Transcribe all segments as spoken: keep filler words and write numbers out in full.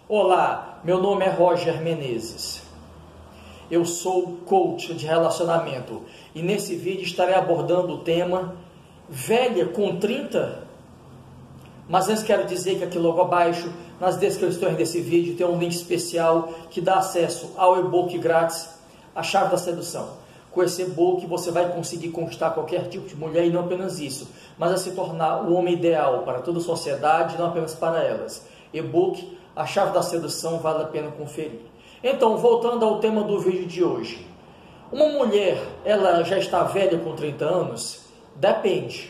Olá, meu nome é Roger Menezes. Eu sou coach de relacionamento e nesse vídeo estarei abordando o tema velha com trinta. Mas antes quero dizer que aqui logo abaixo, nas descrições desse vídeo, tem um link especial que dá acesso ao e-book grátis, A Chave da Sedução. Com esse e-book você vai conseguir conquistar qualquer tipo de mulher e não apenas isso, mas a se tornar o homem ideal para toda a sociedade e não apenas para elas. E-book A Chave da Sedução, vale a pena conferir. Então, voltando ao tema do vídeo de hoje. Uma mulher, ela já está velha com trinta anos? Depende.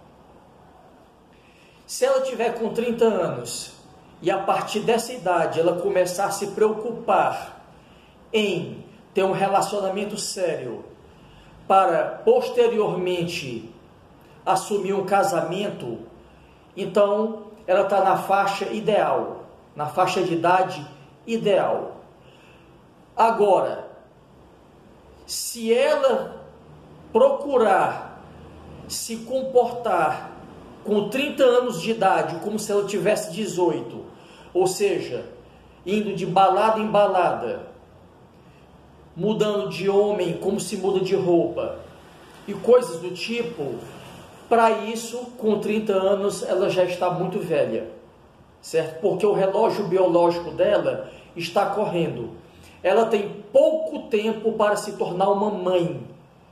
Se ela tiver com trinta anos e a partir dessa idade ela começar a se preocupar em ter um relacionamento sério para posteriormente assumir um casamento, então ela está na faixa ideal, na faixa de idade ideal. Agora, se ela procurar se comportar com trinta anos de idade, como se ela tivesse dezoito, ou seja, indo de balada em balada, mudando de homem como se muda de roupa, e coisas do tipo, para isso, com trinta anos, ela já está muito velha, certo? Porque o relógio biológico dela está correndo. Ela tem pouco tempo para se tornar uma mãe,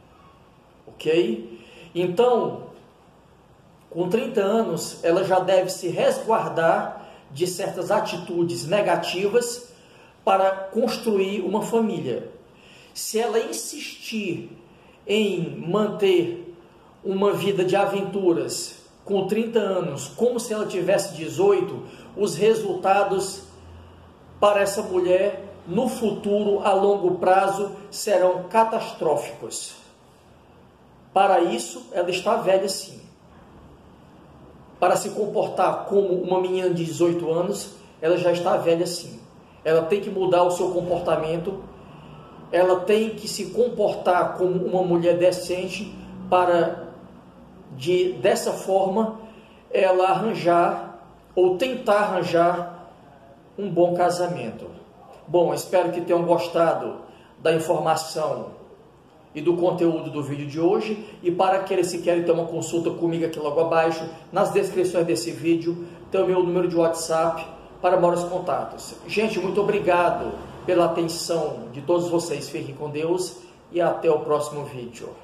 ok? Então, com trinta anos, ela já deve se resguardar de certas atitudes negativas para construir uma família. Se ela insistir em manter uma vida de aventuras com trinta anos, como se ela tivesse dezoito, os resultados para essa mulher no futuro, a longo prazo, serão catastróficos. Para isso, ela está velha sim. Para se comportar como uma menina de dezoito anos, ela já está velha sim. Ela tem que mudar o seu comportamento, ela tem que se comportar como uma mulher decente para, de, dessa forma, ela arranjar ou tentar arranjar um bom casamento. Bom, espero que tenham gostado da informação e do conteúdo do vídeo de hoje, e para aqueles que querem ter uma consulta comigo aqui logo abaixo, nas descrições desse vídeo, tem o meu número de WhatsApp para maiores contatos. Gente, muito obrigado pela atenção de todos vocês, fiquem com Deus e até o próximo vídeo.